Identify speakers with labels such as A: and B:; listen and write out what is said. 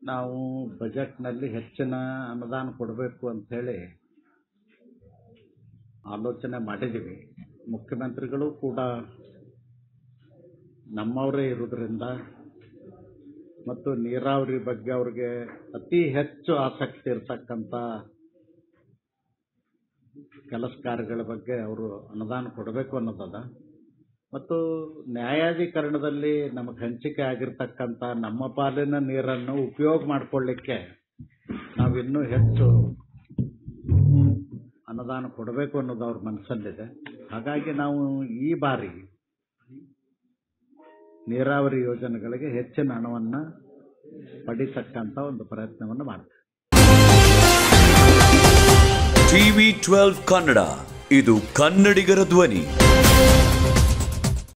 A: ನಾವು ಬಜೆಟ್ನಲ್ಲಿ ಹೆಚ್ಚಿನ ಅನುದಾನ ಕೊಡಬೇಕು ಅಂಥೇಳಿ ಆಲೋಚನೆ ಮಾಡಿದ್ದೀವಿ. ಮುಖ್ಯಮಂತ್ರಿಗಳು ಕೂಡ ನಮ್ಮವರೇ ಇರೋದ್ರಿಂದ ಮತ್ತು ನೀರಾವರಿ ಬಗ್ಗೆ ಅವ್ರಿಗೆ ಅತಿ ಹೆಚ್ಚು ಆಸಕ್ತಿ ಇರತಕ್ಕಂಥ ಕೆಲಸ ಕಾರ್ಯಗಳ ಬಗ್ಗೆ ಅವರು ಅನುದಾನ ಕೊಡಬೇಕು ಅನ್ನೋದದ. ಮತ್ತು ನ್ಯಾಯಾಧೀಕರಣದಲ್ಲಿ ನಮಗೆ ಹಂಚಿಕೆ ಆಗಿರ್ತಕ್ಕಂಥ ನಮ್ಮ ಪಾಲಿನ ನೀರನ್ನು ಉಪಯೋಗ ಮಾಡಿಕೊಳ್ಳಿಕ್ಕೆ ನಾವಿನ್ನೂ ಹೆಚ್ಚು ಅನುದಾನ ಕೊಡಬೇಕು ಅನ್ನೋದು ಅವ್ರ ಮನಸ್ಸಲ್ಲಿದೆ. ಹಾಗಾಗಿ ನಾವು ಈ ಬಾರಿ ನೀರಾವರಿ ಯೋಜನೆಗಳಿಗೆ ಹೆಚ್ಚಿನ ಹಣವನ್ನು ಪಡಿತಕ್ಕಂಥ ಒಂದು ಪ್ರಯತ್ನವನ್ನು ಮಾಡ್ತೇವೆ.
B: TV12 ಕನ್ನಡ, ಇದು ಕನ್ನಡಿಗರ ಧ್ವನಿ.